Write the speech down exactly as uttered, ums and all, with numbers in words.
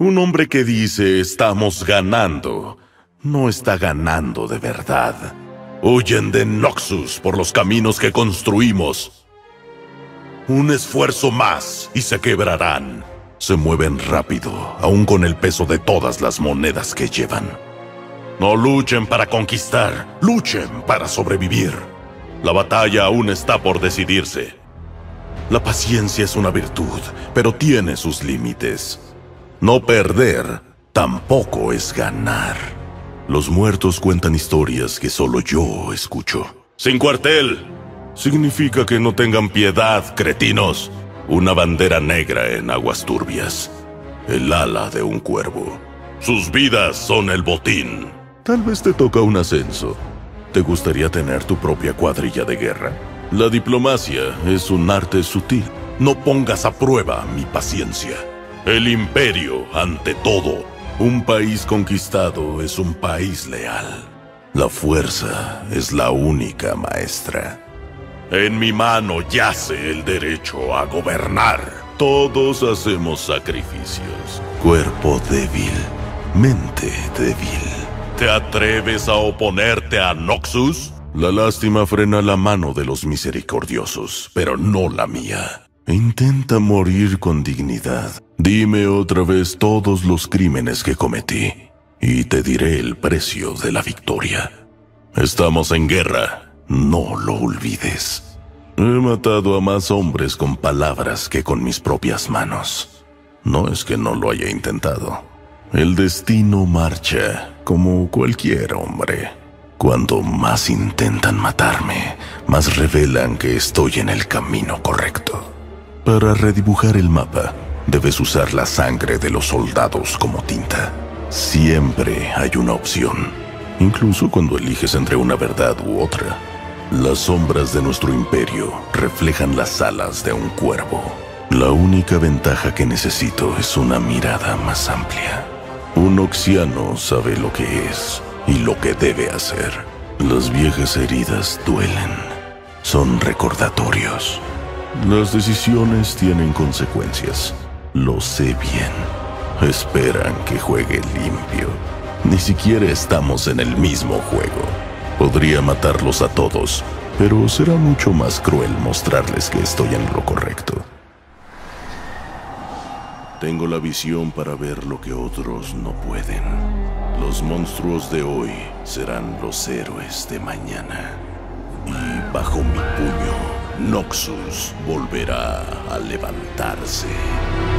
Un hombre que dice estamos ganando, no está ganando de verdad. Huyen de Noxus por los caminos que construimos. Un esfuerzo más y se quebrarán. Se mueven rápido, aún con el peso de todas las monedas que llevan. No luchen para conquistar, luchen para sobrevivir. La batalla aún está por decidirse. La paciencia es una virtud, pero tiene sus límites. No perder tampoco es ganar. Los muertos cuentan historias que solo yo escucho. ¡Sin cuartel! Significa que no tengan piedad, cretinos. Una bandera negra en aguas turbias. El ala de un cuervo. Sus vidas son el botín. Tal vez te toca un ascenso. ¿Te gustaría tener tu propia cuadrilla de guerra? La diplomacia es un arte sutil. No pongas a prueba mi paciencia. El imperio, ante todo. Un país conquistado es un país leal. La fuerza es la única maestra. En mi mano yace el derecho a gobernar. Todos hacemos sacrificios. Cuerpo débil, mente débil. ¿Te atreves a oponerte a Noxus? La lástima frena la mano de los misericordiosos, pero no la mía. Intenta morir con dignidad. Dime otra vez todos los crímenes que cometí, y te diré el precio de la victoria. Estamos en guerra, no lo olvides. He matado a más hombres con palabras que con mis propias manos. No es que no lo haya intentado. El destino marcha como cualquier hombre. Cuando más intentan matarme, más revelan que estoy en el camino correcto. Para redibujar el mapa, debes usar la sangre de los soldados como tinta. Siempre hay una opción, incluso cuando eliges entre una verdad u otra. Las sombras de nuestro imperio reflejan las alas de un cuervo. La única ventaja que necesito es una mirada más amplia. Un noxiano sabe lo que es y lo que debe hacer. Las viejas heridas duelen. Son recordatorios. Las decisiones tienen consecuencias. Lo sé bien. Esperan que juegue limpio. Ni siquiera estamos en el mismo juego. Podría matarlos a todos, pero será mucho más cruel mostrarles que estoy en lo correcto. Tengo la visión para ver lo que otros no pueden. Los monstruos de hoy serán los héroes de mañana. Y bajo mi puño, Noxus volverá a levantarse.